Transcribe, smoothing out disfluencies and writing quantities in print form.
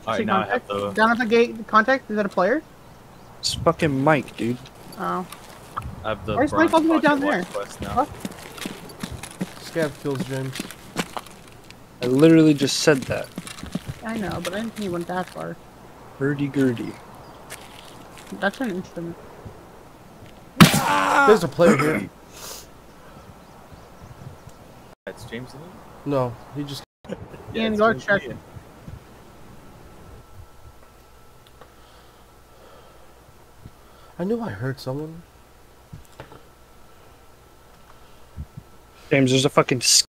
Alright, now I have the... Down at the gate, contact, is that a player? It's fucking Mike, dude. Oh. I have the Where's Mike all the way down there? quest now. What? Scav kills James. I literally just said that. I know, but I didn't think he went that far. Hurdy-gurdy. That's an instrument. There's a player here. It's James in it? No, he just... Ian, it's go James check. Ian. I knew I heard someone. James, there's a fucking